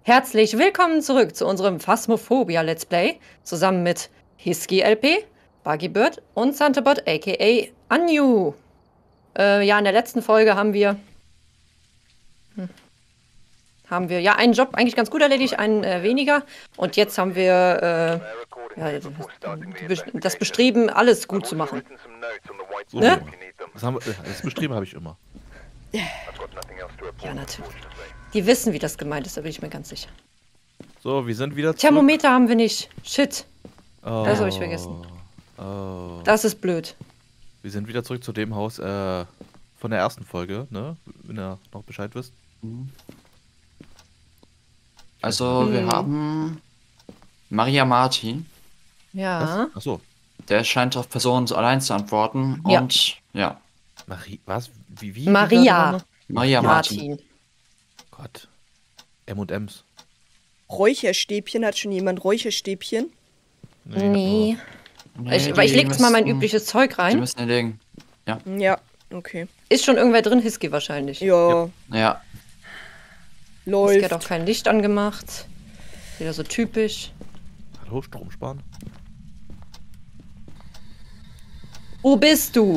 Herzlich willkommen zurück zu unserem Phasmophobia Let's Play, zusammen mit Hiski LP, Buggybird und Santebot aka Anju. Ja, in der letzten Folge haben wir ja einen Job eigentlich ganz gut erledigt, einen weniger. Und jetzt haben wir ja, das Bestreben, alles gut zu machen. So Ne? das Bestreben habe ich immer. Ja, natürlich. Die wissen, wie das gemeint ist, da bin ich mir ganz sicher. So, wir sind wieder zurück. Thermometer haben wir nicht. Shit. Oh, Das habe ich vergessen. Oh. Das ist blöd. Wir sind wieder zurück zu dem Haus von der ersten Folge, ne? Wenn ihr noch Bescheid wisst. Also, wir haben Maria Martin. Ja. Achso. Der scheint auf Personen allein zu antworten. Ja. Und ja, Was? Wie? Maria Maria Martin. Martin. Gott. M&M's. Räucherstäbchen, hat schon jemand Räucherstäbchen? Nee. Nee, Aber ich leg jetzt mal mein müssten- übliches Zeug Die rein. müssen erlegen. Ja, okay. Ist schon irgendwer drin, Hiski wahrscheinlich. Ja, Ja, Hiski läuft. hat auch kein Licht angemacht. Wieder so typisch. Hallo, Strom sparen. Wo bist du?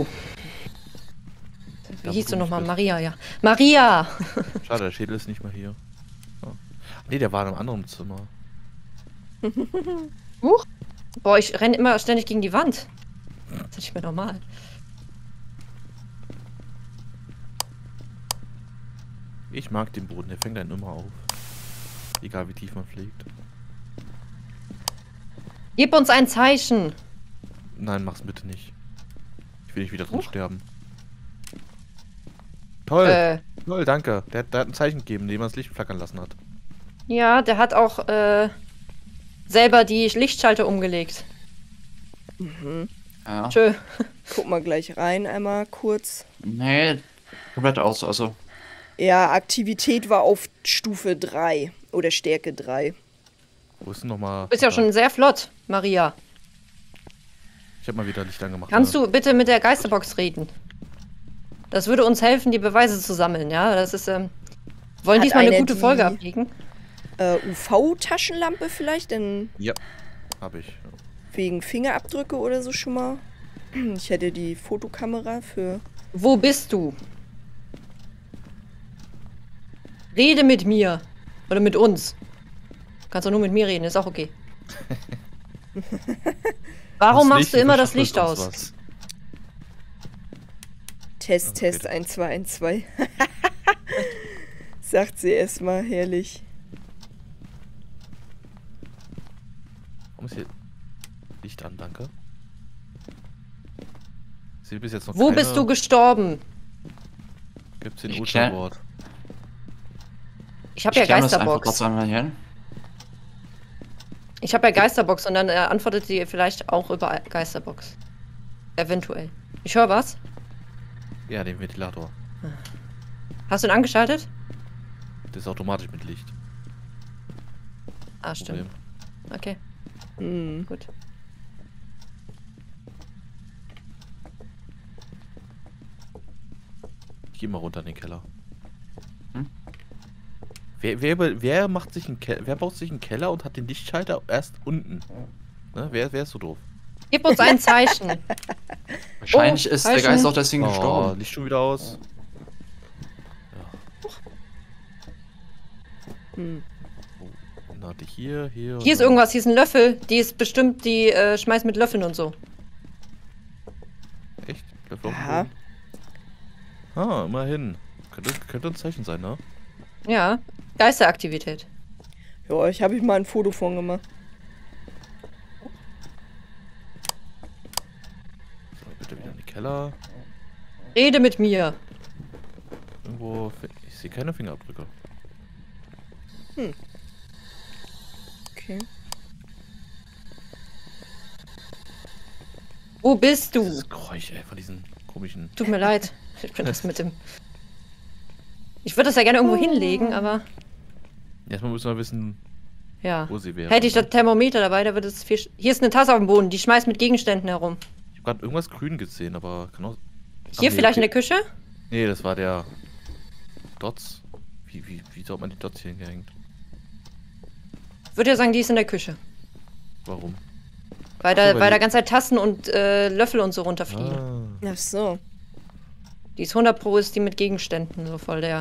Da, Wie wo hieß du du nicht nochmal? bist. Maria, ja. Maria! Schade, der Schädel ist nicht mehr hier. Oh. Nee, der war in einem anderen Zimmer. Huch. Boah, ich renne immer ständig gegen die Wand. Das ist nicht mehr normal. Ich mag den Boden, der fängt einen immer auf. Egal wie tief man fliegt. Gib uns ein Zeichen. Nein, mach's bitte nicht. Ich will nicht wieder drin sterben. Toll, toll, danke. Der hat ein Zeichen gegeben, indem er das Licht flackern lassen hat. Ja, der hat auch selber die Lichtschalter umgelegt. ja. Tschö. Guck mal gleich rein, einmal kurz. Nee, komplett aus. Also, Ja, Aktivität war auf Stufe 3 oder Stärke 3. Wo ist denn nochmal? Du bist ja schon sehr flott, Maria. Ich habe mal wieder Licht angemacht. Kannst du bitte mit der Geisterbox reden? Das würde uns helfen, die Beweise zu sammeln, ja? Das ist, wollen Hat diesmal eine einer gute die- Folge ablegen. UV-Taschenlampe vielleicht, denn Ja, habe ich. wegen Fingerabdrücke oder so schon mal. Ich hätte die Fotokamera für... Wo bist du? Rede mit mir. Oder mit uns. Kannst doch nur mit mir reden, ist auch okay. Warum machst du immer das Licht aus? Test, Okay. Test, 1, 2, 1, 2. Sagt sie erstmal, herrlich. Warum ist hier Licht an, danke? Ich sehe bis jetzt noch Wo bist du gestorben? Gibt's den Ich Ultra-Board? Ich habe ja ich klemme das einfach Geisterbox. kurz einmal hier hin. Ich habe ja Geisterbox und dann antwortet sie vielleicht auch über Geisterbox. Eventuell. Ich höre was. Ja, den Ventilator. Hast du ihn angeschaltet? Das ist automatisch mit Licht. Ah, stimmt. Okay, Hm. gut. Ich gehe mal runter in den Keller. Hm? Wer macht sich wer baut sich einen Keller und hat den Lichtschalter erst unten? Ne? Wer ist so doof? Gib uns ein Zeichen. Wahrscheinlich ist der Zeichen. Geist auch deswegen Oh, gestorben. Licht schon wieder aus. Hm. Na, die hier. Hier ist irgendwas, hier ist ein Löffel. Die ist bestimmt, die schmeißt mit Löffeln und so. Echt? Löffel auf dem Ja. Boden? Ah, immerhin. Könnte ein Zeichen sein, ne? Ja, Geisteraktivität. Ja, ich habe mal ein Foto von gemacht. So, bitte wieder in den Keller. Rede mit mir. Irgendwo. Ich sehe keine Fingerabdrücke. Okay. Wo bist du? Das Geräusch, ey, von diesen komischen. Tut mir leid. Ich bin das mit dem... Ich würde das ja gerne irgendwo hinlegen, aber... Erstmal müssen wir wissen, Ja. wo sie wäre. Hätte ich das Thermometer dabei, da würde es viel... Hier ist eine Tasse auf dem Boden, die schmeißt mit Gegenständen herum. Ich habe gerade irgendwas grün gesehen, aber kann auch. Hier Ach, nee, vielleicht in okay. der Küche? Nee, das war der Dots. Wie hat man die Dots hier hingehängt? würde ja sagen, die ist in der Küche. Warum? Weil Ach so, da weil die- ganze Zeit Tassen und Löffel und so runterfliegen. Ah. Ach so. Die ist 100 Pro ist die mit Gegenständen, so voll der.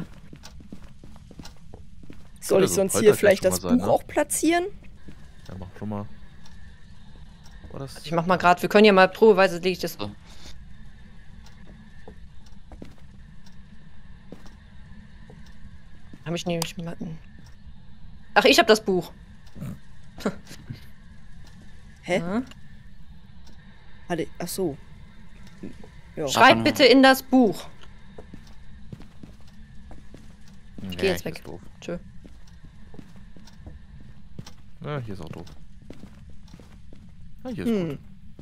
Soll ich Also, sonst heute hier hat ja vielleicht schon das mal sein, Buch ne? auch platzieren? Ja, mach schon mal. War das? Ich mach mal gerade, wir können ja mal probeweise lege ich das. So. Hab ich nämlich mal. Ach, ich hab das Buch. Hä? Ja. Warte, ach so. Ja. Schreib bitte in das Buch. Ich geh jetzt weg. Ist doof. Tschö. Ja, hier ist auch doof. Ja, hier ist gut.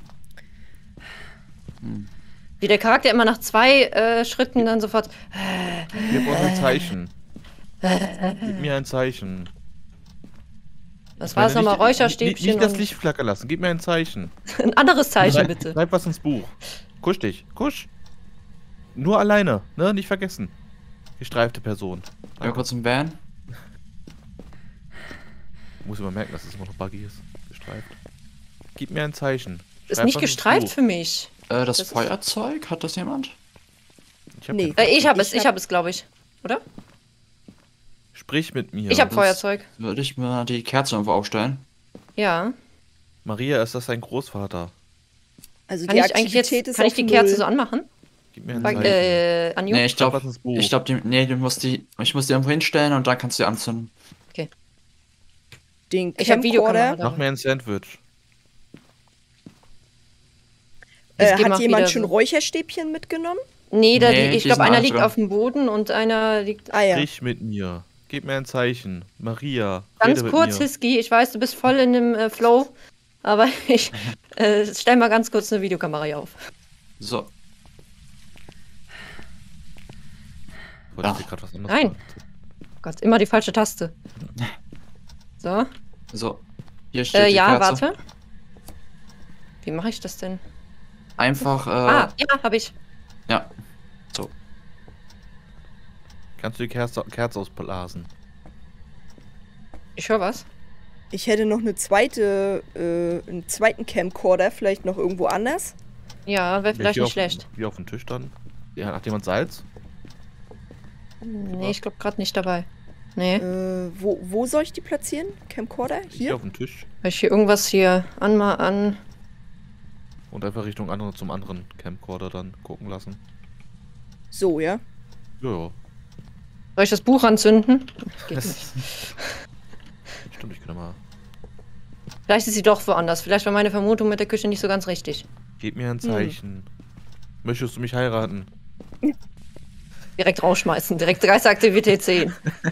Wie der Charakter immer nach 2 Schritten dann sofort. Gib uns ein Zeichen. Gib mir ein Zeichen. Was war es nochmal? Räucherstäbchen. Nicht das und Licht flackern lassen. Gib mir ein Zeichen. ein anderes Zeichen, bitte. Schreib was ins Buch. Kusch dich. Kusch. Nur alleine. Ne? Nicht vergessen. Gestreifte Person. Ja, kurz im Van. Muss immer merken, dass es immer noch buggy ist. Gestreift. Gib mir ein Zeichen. Ist Schreib nicht was ins gestreift Buch. für mich. Das Das ist- Feuerzeug, hat das jemand? Ich hab Nee. kein- Ich hab es, Ich ich hab es, glaube ich. Oder? Sprich mit mir. Ich hab das- Feuerzeug. Würde ich mir die Kerze irgendwo aufstellen? Ja. Maria, ist das dein Großvater? Also Kann die ich eigentlich jetzt, Aktivität ist kann ich auf die Kerze Null. so anmachen? Gib mir ein Sag, Zeichen. Anju? Nee, ich Schreib glaube, was ins Buch. du musst die irgendwo hinstellen und dann kannst du die anzünden. Den Ich hab Videokamera Camcorder. da. Mach mir ein Sandwich. Es geht Hat mal jemand wieder schon so. Räucherstäbchen mitgenommen? Nee, Nee, ich die glaube, sind einer alle liegt dran. auf dem Boden und einer liegt. Ah ja. Sprich mit mir. Gib mir ein Zeichen. Maria. Ganz rede mit kurz, mir. Hiski, ich weiß, du bist voll in dem Flow, aber ich stell mal ganz kurz eine Videokamera hier auf. So. Wollte ich Ach. dir grad was anderes Nein. sagen? Gott, immer die falsche Taste. So. So. Hier steht die Ja, Kerze. warte. Wie mache ich das denn? Einfach, Ja, habe ich. ja. So. Kannst du die Kerze ausblasen? Ich höre was. Ich hätte noch einen zweiten Camcorder, vielleicht noch irgendwo anders. Ja, wäre vielleicht Hier nicht auf- schlecht. Hier auf dem Tisch dann. Ja, hat jemand Salz? Nee, ich glaube gerade nicht dabei. Nee. Wo soll ich die platzieren? Camcorder? Hier Hier? auf dem Tisch. Weil ich hier irgendwas hier an. Und einfach Richtung zum anderen Camcorder dann gucken lassen. So, ja. Ja, Soll ich das Buch anzünden? ja. Geht nicht. Stimmt, ich kann mal. Vielleicht ist sie doch woanders. Vielleicht war meine Vermutung mit der Küche nicht so ganz richtig. Gib mir ein Zeichen. Möchtest du mich heiraten? Direkt rausschmeißen. Direkt Geisteraktivität 10.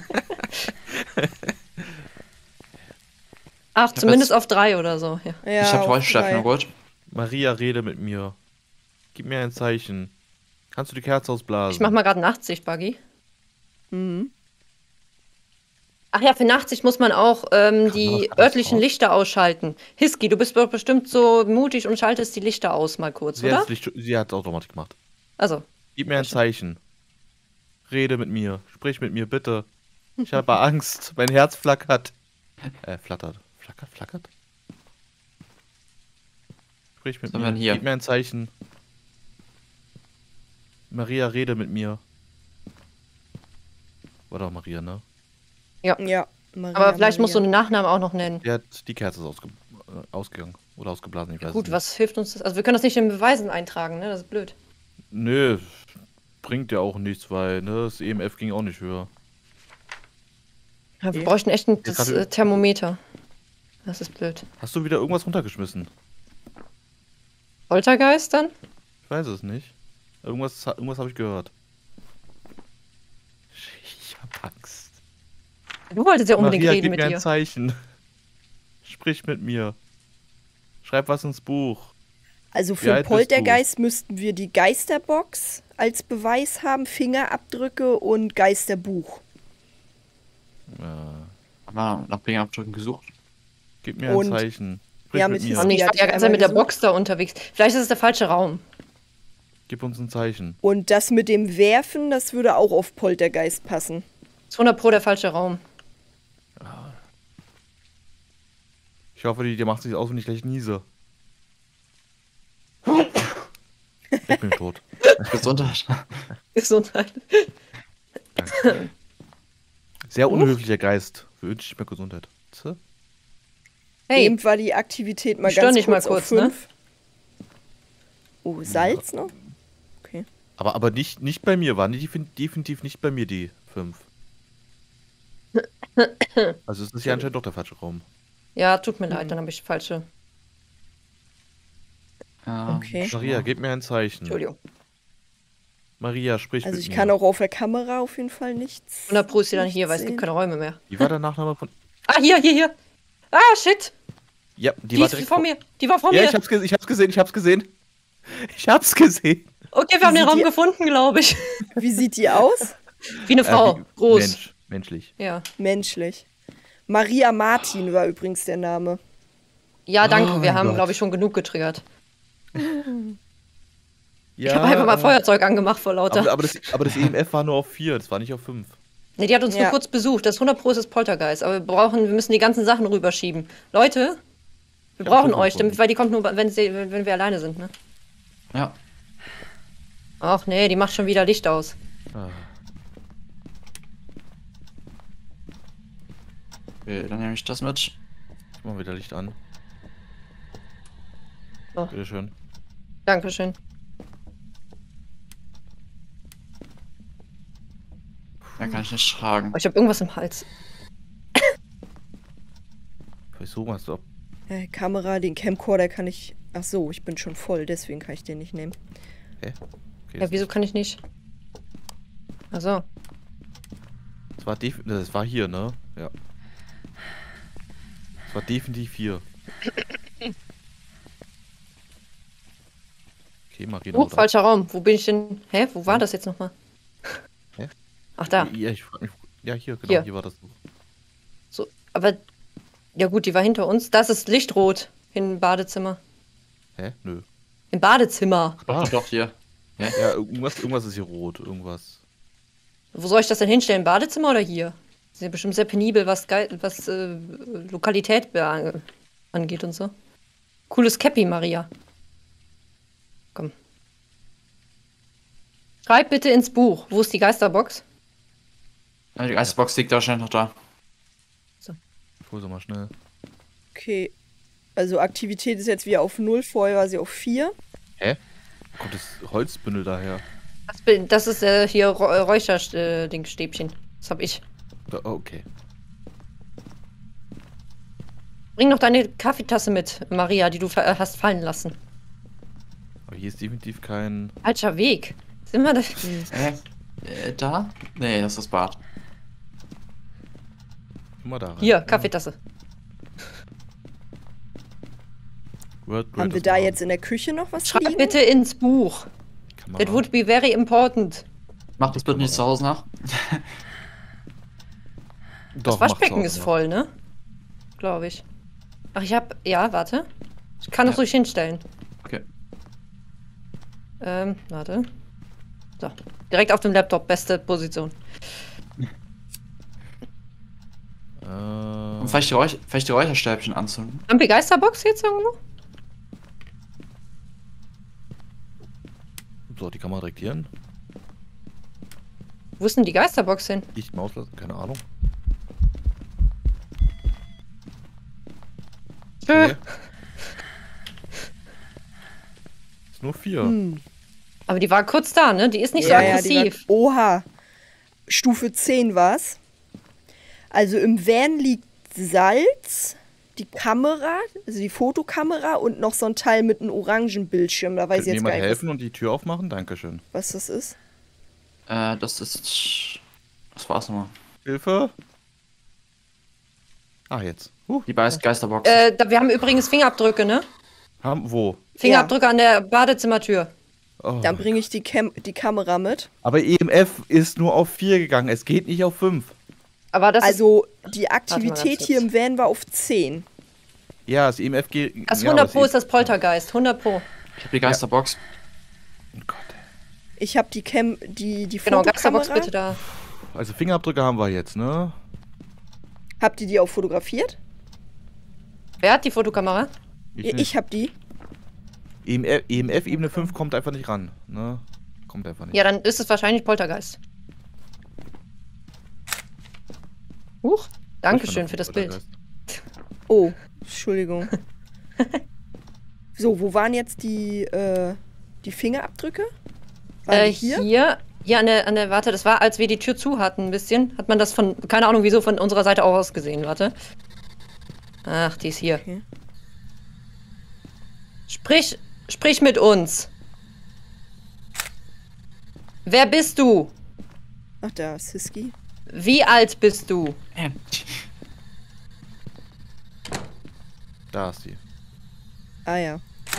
Ach, zumindest auf 3 oder so. Ja. Ja, ich habe auf Räucherstäbchen drei. geholt. Maria, rede mit mir. Gib mir ein Zeichen. Kannst du die Kerze ausblasen? Ich mach mal gerade Nachtsicht, Buggy. Mhm. Ach ja, für Nachtsicht muss man auch die das örtlichen raus? Lichter ausschalten. Hiski, du bist doch bestimmt so mutig und schaltest die Lichter aus mal kurz, Sie oder? hat es automatisch gemacht. Also, Gib mir ein Zeichen. Rede mit mir. Sprich mit mir, bitte. Ich habe Angst. Mein Herz flackert. Flattert. Flackert? Sprich mit Sind mir. wir hier? Gib mir ein Zeichen. Maria, rede mit mir. War doch Maria, ne? Ja. Maria, aber vielleicht musst du Maria. den Nachnamen auch noch nennen. Die hat die Kerze ist ausgegangen. Oder ausgeblasen, ich weiß Gut, es nicht. was hilft uns das? Also wir können das nicht in Beweisen eintragen, ne? Das ist blöd. Nö, bringt ja auch nichts, weil ne, das EMF ging auch nicht höher. Ja, wir bräuchten echt ein Jetzt hatte- Thermometer. Das ist blöd. Hast du wieder irgendwas runtergeschmissen? Poltergeist dann? Ich weiß es nicht. Irgendwas habe ich gehört. Ich hab Angst. Du wolltest ja unbedingt Maria, reden gib mit mir dir. ein Zeichen. Sprich mit mir. Schreib was ins Buch. Also Wie für alt bist Poltergeist müssten wir die Geisterbox als Beweis haben, Fingerabdrücke und Geisterbuch. Ja, Haben wir nach Fingerabdrücken gesucht? gib mir ein Und- Zeichen. Sprich Ja, mit mit mir. Oh nee, ich Die war hatte die ganze ich Zeit einmal mit der gesucht. Box da unterwegs. Vielleicht ist es der falsche Raum. Gib uns ein Zeichen. Und das mit dem Werfen, das würde auch auf Poltergeist passen. Ist 100 Pro der falsche Raum. Ich hoffe, die macht sich aus, wenn ich gleich niese. Ich bin tot. Gesundheit. Gesundheit. Danke. Sehr unhöflicher Geist. Wünsche ich mir Gesundheit. So. Hey, Eben war die Aktivität mal Stören ganz dich mal kurz auf kurz, ne? 5. Oh, Salz noch? Okay. Aber nicht bei mir, waren die definitiv nicht bei mir, die 5. Also es ist ja anscheinend doch der falsche Raum. ja, tut mir leid, dann habe ich falsche. Ja, Okay. Maria, gib mir ein Zeichen. Entschuldigung. Maria, sprich Also mit ich mir. kann auch auf der Kamera auf jeden Fall nichts. 100 Pro ist sie dann hier, weil es sehen. gibt keine Räume mehr. Wie war der Nachname von... Ah, hier. Ah, shit. Ja, Die ist vor mir. Die war vor Ja, mir. ich hab's gesehen. Ich hab's gesehen. Okay, wir haben den sieht Raum die- gefunden, glaube ich. Wie sieht die aus? Wie eine Frau. Groß. Menschlich. Ja. Menschlich. Maria Martin war übrigens der Name. Ja, danke. Oh wir mein haben, Gott. glaube ich, schon genug getriggert. Ja, Ich habe einfach mal Feuerzeug angemacht vor lauter. aber das EMF war nur auf 4, das war nicht auf 5. Ne, die hat uns Ja. nur kurz besucht. Das 100 Pro ist das Poltergeist. Aber wir müssen die ganzen Sachen rüberschieben. Leute, wir Ja, brauchen Prüfung euch, gefunden. weil die kommt nur, wenn wir alleine sind, ne? Ja. Ach nee, die macht schon wieder Licht aus. Ah. Okay, dann nehme ich das mit. Ich mach wieder Licht an. So. Bitteschön. Dankeschön. Mehr kann ich nicht tragen. Oh, ich habe irgendwas im Hals. Wieso machst du ab? Kamera, den Camcorder kann ich... Ach so, ich bin schon voll, deswegen kann ich den nicht nehmen. Okay, Ja, wieso kann ich nicht? Also, das war hier, ne? Ja. Das war definitiv hier. Okay, Marina. oh, falscher Raum. Wo bin ich denn? Hä, wo war das jetzt nochmal? Hä? Ach, da. Ja, ich frag mich. Ja, hier, genau, Hier. hier war das. So, aber, ja gut, die war hinter uns. Das ist Lichtrot im Badezimmer. Hä? Nö. Im Badezimmer. Doch, doch, hier. Ja, irgendwas ist hier rot, irgendwas. Wo soll ich das denn hinstellen? Im Badezimmer oder hier? Das ist ja bestimmt sehr penibel, was Lokalität angeht und so. Cooles Cappy, Maria. Komm. Schreib bitte ins Buch. Wo ist die Geisterbox? Ja, die Eisbox liegt wahrscheinlich noch da. Ich hol sie mal schnell. Okay. Also Aktivität ist jetzt wieder auf 0, vorher war sie auf 4. Hä? Wo kommt das Holzbündel daher? Das ist hier Räucherstäbchen. Das hab ich. Okay. Bring noch deine Kaffeetasse mit, Maria, die du hast fallen lassen. Aber hier ist definitiv kein. Falscher Weg. Sind wir da? Da? Nee, das ist das Bad. Guck mal da rein. Hier, Kaffeetasse. Haben wir da jetzt in der Küche noch was Schreib liegen? bitte ins Buch. Kamera. That would be very important. Mach das bitte nicht zu Hause nach. Doch, Das Waschbecken macht's ist auch, voll, ne? Glaube ich. Ach, ich hab. Ja, warte. Ich kann das ruhig hinstellen. Okay. Warte. So. Direkt auf dem Laptop, beste Position. Und vielleicht die Räucherstäbchen anzünden. Haben wir Geisterbox jetzt irgendwo? So, die Kamera direkt hier hin. Wo ist denn die Geisterbox hin? Licht mal auslassen, keine Ahnung. Tschö. Okay. Ist nur 4. Aber die war kurz da, ne? Die ist nicht so die aggressiv. war, oha. Stufe 10 war's. Also im Van liegt Salz, die Kamera, also die Fotokamera und noch so ein Teil mit einem orangen Bildschirm. Da weiß Könnt ich mir jetzt jemand gar nicht, helfen und die Tür aufmachen? Dankeschön. was das ist. Das ist. Was war's nochmal? Hilfe? Ah, jetzt. Die Geisterbox. Wir haben übrigens Fingerabdrücke, ne? Wo? Fingerabdrücke an der Badezimmertür. Oh. Dann bringe ich die Kamera mit. Aber EMF ist nur auf 4 gegangen. Es geht nicht auf 5. Aber das ist. Also die ganz Aktivität kurz. hier im Van war auf 10. Ja, das EMF geht. Das ja, 100 Pro aber ist das Poltergeist. 100 Pro. Ich hab die Geisterbox. Oh Gott. Ich habe die Genau, Geisterbox Fotokamera. bitte da. Also Fingerabdrücke haben wir jetzt, ne? Habt ihr die auch fotografiert? Wer hat die Fotokamera? Ich hab die. EMF Ebene 5 kommt einfach nicht ran. Ne? Kommt einfach nicht. Ja, dann ist es wahrscheinlich Poltergeist. Huch, Dankeschön für das Bild. Oh, Entschuldigung. So, wo waren jetzt die Fingerabdrücke? Waren die hier an der, warte, das war, als wir die Tür zu hatten, ein bisschen. Hat man das von, keine Ahnung wieso, von unserer Seite auch aus gesehen, warte. Ach, die ist hier. Okay. Sprich mit uns. Wer bist du? Ach, da ist Hiski. Wie alt bist du? Da ist sie. Ah ja.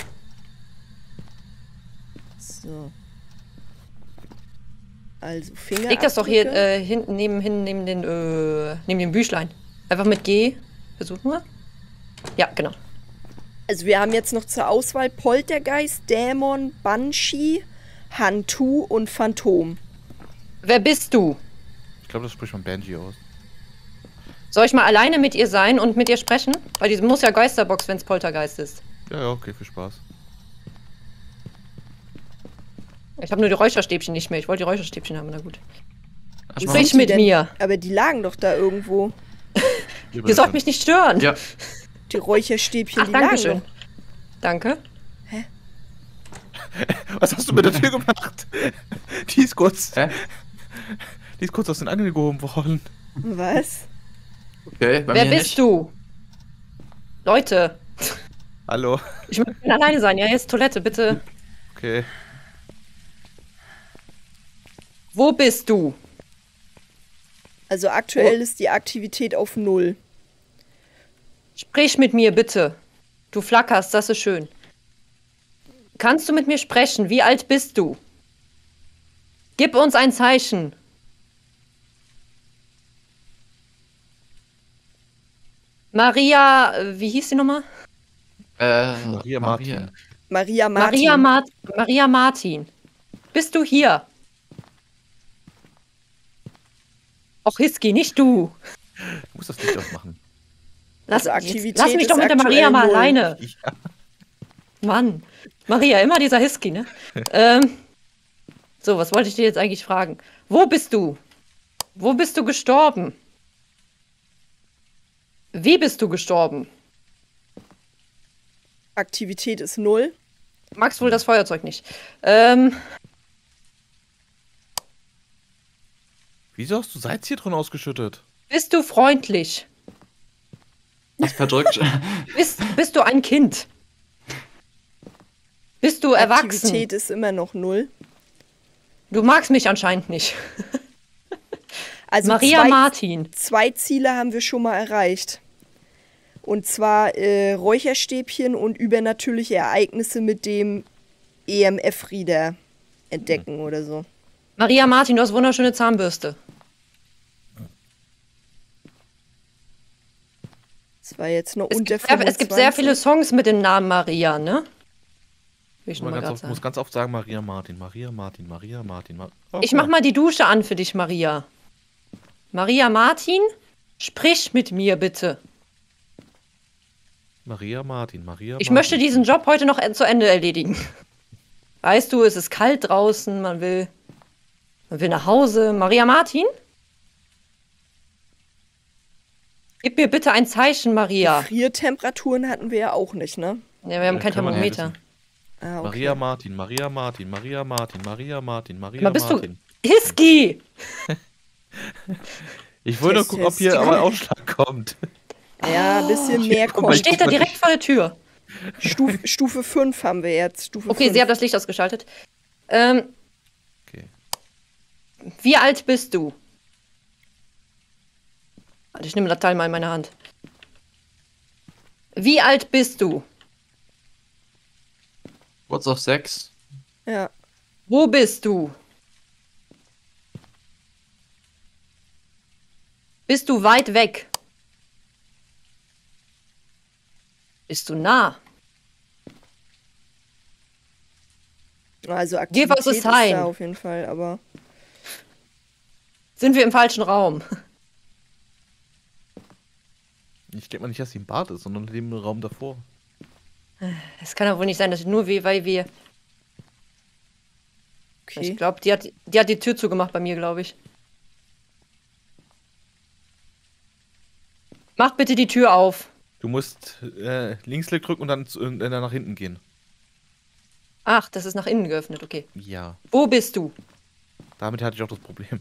So. Also Fingerabdrücke. Leg das doch hier hinten neben dem Büchlein. Einfach mit G. Versuchen wir. Ja, genau. Also wir haben jetzt noch zur Auswahl Poltergeist, Dämon, Banshee, Hantu und Phantom. Wer bist du? Ich glaube, das spricht man Banshee aus. Soll ich mal alleine mit ihr sein und mit ihr sprechen? Weil die muss ja Geisterbox, wenn es Poltergeist ist. Ja, okay, viel Spaß. Ich habe nur die Räucherstäbchen nicht mehr. Ich wollte die Räucherstäbchen haben, na gut. Wo Sprich sind die mit denn? mir. Aber die lagen doch da irgendwo. Ihr sollt mich nicht stören. Ja. Die Räucherstäbchen, Ach, die danke lagen schön. doch. Danke. Was hast du mit der Tür gemacht? Die ist kurz. Hä? Die ist kurz aus den Angeln gehoben worden. Was? Okay, bei Wer mir bist nicht. du? Leute, Hallo. ich möchte alleine sein. Ja, jetzt Toilette, bitte. Okay. Wo bist du? Also aktuell ist die Aktivität auf 0. Sprich mit mir, bitte. Du flackerst, das ist schön. Kannst du mit mir sprechen? Wie alt bist du? Gib uns ein Zeichen. Maria, wie hieß die nochmal? Maria Martin. Maria Martin. Maria Martin. Bist du hier? Och, Hiski, nicht du. Du musst das Licht ausmachen. Lass, Also Aktivität lass mich doch ist mit der aktuell Maria mal 0. alleine. Ja. Mann. Maria, immer dieser Hiski, ne? So, was wollte ich dir jetzt eigentlich fragen? Wo bist du? Wo bist du gestorben? Wie bist du gestorben? Aktivität ist 0. Magst wohl das Feuerzeug nicht. Wieso hast du Salz hier drin ausgeschüttet? Bist du freundlich? Das verdrückt. Bist du ein Kind? Bist du erwachsen? Aktivität ist immer noch 0. Du magst mich anscheinend nicht. Also Maria Martin. 2 Ziele haben wir schon mal erreicht. Und zwar Räucherstäbchen und übernatürliche Ereignisse mit dem EMF-Reader entdecken oder so. Maria Martin, du hast wunderschöne Zahnbürste. Das war jetzt noch Es unter gibt, es gibt sehr 25. viele Songs mit dem Namen Maria, ne? Will ich nur Man mal grad muss sagen. ganz oft sagen Maria Martin, Maria Martin, Maria Martin. Ich mach mal die Dusche an für dich, Maria. Maria Martin, sprich mit mir bitte. Maria Martin, Maria Ich Martin. möchte diesen Job heute noch zu Ende erledigen. Weißt du, es ist kalt draußen, man will nach Hause. Maria Martin? Gib mir bitte ein Zeichen, Maria. Friertemperaturen hatten wir ja auch nicht, ne? Ja, wir haben kein kann man ja Thermometer. Ah, okay. Maria Martin, Maria Martin, Maria Martin, Maria Martin, Maria Aber bist du Martin. Hiski? Ich wollte nur Test, gucken, ob Test. hier aber ein Ausschlag kommt. Ja, ein bisschen mehr guck mal, kommt. Steht da direkt vor der Tür. Stufe 5 haben wir jetzt. Stufe Okay, 5. sie hat das Licht ausgeschaltet. Okay. Wie alt bist du? Warte, ich nehme das Teil mal in meine Hand. Wie alt bist du? Kurz auf 6. Ja. Wo bist du? Bist du weit weg? Bist du nah? Also Give Aktivität us a ist sign. da auf jeden Fall, aber Sind wir im falschen Raum? Ich denke mal nicht, dass sie im Bad ist, sondern im Raum davor. Es kann ja wohl nicht sein, dass nur weil wir. Okay. Ich glaube, die hat die Tür zugemacht bei mir, glaube ich. Mach bitte die Tür auf. Du musst Linksklick drücken und dann nach hinten gehen. Ach, das ist nach innen geöffnet, okay. Ja, Wo bist du? damit hatte ich auch das Problem.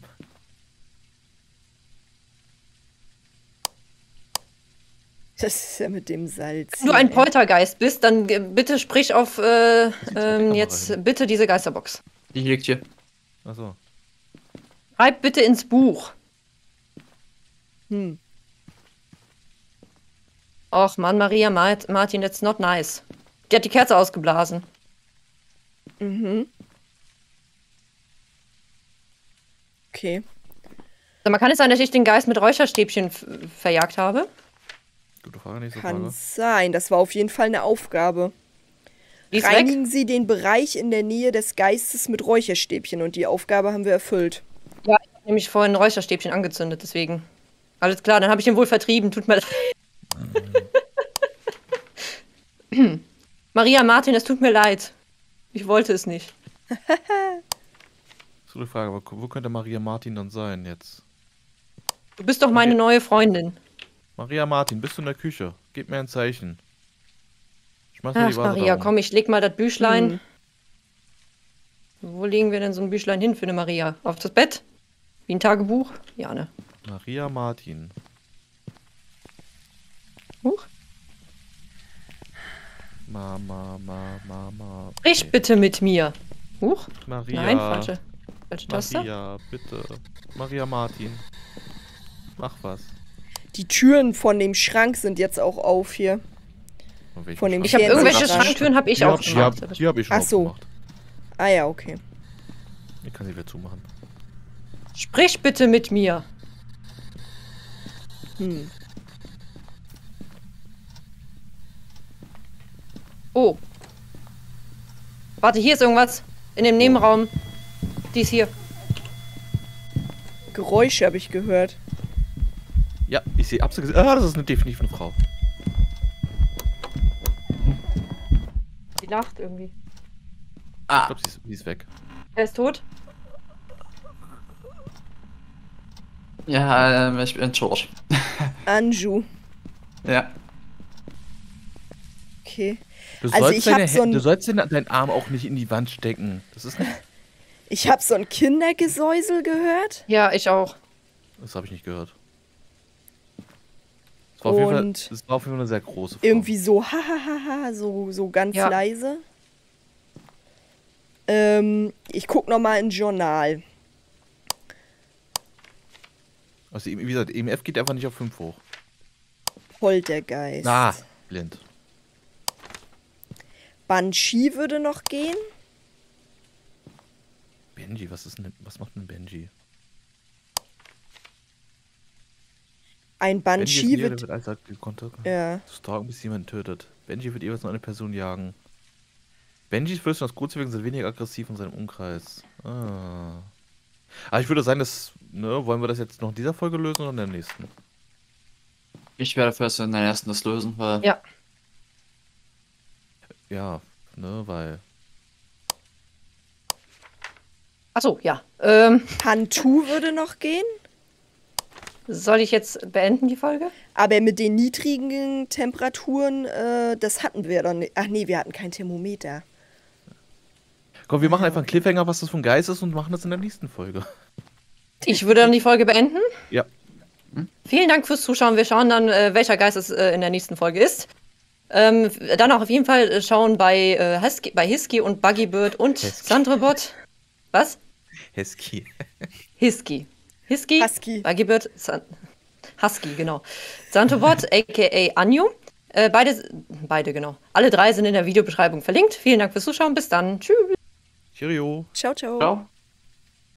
Das ist ja mit dem Salz. Wenn du hier, ein ey. Poltergeist bist, dann bitte sprich auf Kamera jetzt hin. bitte diese Geisterbox. Die liegt hier. Achso. Schreib bitte ins Buch. Hm. Och Mann, Maria Martin, that's not nice. Die hat die Kerze ausgeblasen. Mhm. Okay. Sag mal, kann es sein, dass ich den Geist mit Räucherstäbchen verjagt habe? Gute Frage, nächste Kann Frage. sein. Das war auf jeden Fall eine Aufgabe. Die ist weg. Reinigen Sie den Bereich in der Nähe des Geistes mit Räucherstäbchen. Und die Aufgabe haben wir erfüllt. Ja, ich habe nämlich vorhin ein Räucherstäbchen angezündet, deswegen. Alles klar, dann habe ich ihn wohl vertrieben. Tut mir leid. Maria Martin, es tut mir leid. Ich wollte es nicht. So die Frage, aber wo könnte Maria Martin dann sein jetzt? Du bist doch meine neue Freundin. Maria Martin, bist du in der Küche? Gib mir ein Zeichen. Schmeiß mir Ach, die Vase Maria, da komm, ich leg mal das Büchlein. Hm. Wo legen wir denn so ein Büchlein hin für eine Maria? Auf das Bett? Wie ein Tagebuch? Ja, ne? Maria Martin. Huch. Mama. Sprich bitte mit mir. Huch. Maria. Nein, falsche Taste. Maria, bitte. Maria Martin. Mach was. Die Türen von dem Schrank sind jetzt auch auf hier. Von dem Ich habe Fernsehschrank. irgendwelche Schranktüren habe ich Die aufgemacht. hab ich schon Ach so. aufgemacht. Ah ja, okay. Ich kann sie wieder zumachen. Sprich bitte mit mir. Hm. Oh. Warte, hier ist irgendwas. In dem Nebenraum. Die ist hier. Geräusche habe ich gehört. Ja, ich sehe absolut gesehen. Ah, das ist definitiv eine Frau. Die lacht irgendwie. Ich Ah, glaube, sie ist weg. Er ist tot. ja, ich bin tot. Anju. Ja. Okay. Du Also sollst, ich hab so ein- du sollst deinen Arm auch nicht in die Wand stecken. Das ist nicht. Ich habe so ein Kindergesäusel gehört. Ja, ich auch. Das habe ich nicht gehört. Das war auf jeden Fall, Und das war auf jeden Fall eine sehr große Frau. irgendwie so hahaha, so ganz Ja. leise. Ich guck noch mal ins Journal. Also, wie gesagt, EMF geht einfach nicht auf 5 hoch. Poltergeist. Ah, blind. Banshee würde noch gehen. Benji, was macht denn Benji? Ein Benji ist Banshee jeder, wird. der wird als gekonnt Ja. stalken, bis jemand tötet. Benji wird jeweils nur eine Person jagen. Benjis Fürsten aus Kurzwegen sind weniger aggressiv in seinem Umkreis. Ah. Aber ich würde sagen, wollen wir das jetzt noch in dieser Folge lösen oder in der nächsten? Ich werde first in der ersten das lösen, weil. Ja. Ja, weil. Achso, ja. Hantu würde noch gehen. Soll ich jetzt beenden, die Folge? Aber mit den niedrigen Temperaturen, das hatten wir dann nicht. Ach nee, wir hatten kein Thermometer. Komm, wir machen einfach einen Cliffhanger, was das für ein Geist ist und machen das in der nächsten Folge. Ich würde dann die Folge beenden. Ja. Vielen Dank fürs Zuschauen. Wir schauen dann, welcher Geist es in der nächsten Folge ist. Dann auch auf jeden Fall schauen bei Hisky und Buggybird und Hesky. Sandrebot. Was? Hesky. Hisky. Husky. Buggybird, Husky, genau. Sandrebot, a.k.a. Anju. Beide, genau. Alle drei sind in der Videobeschreibung verlinkt. Vielen Dank fürs Zuschauen. Bis dann. Tschüss. Cheerio. Ciao, ciao. Ciao.